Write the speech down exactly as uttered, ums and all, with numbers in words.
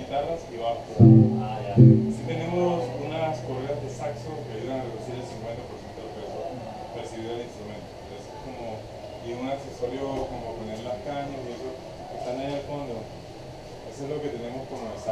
guitarras y bajo. Ah, ya. Sí tenemos unas correas de saxo que ayudan a reducir el cincuenta por ciento del peso percibido del instrumento. Entonces, es como, y un accesorio como poner las cañas y eso, que están ahí al fondo. Eso es lo que tenemos como de saxo.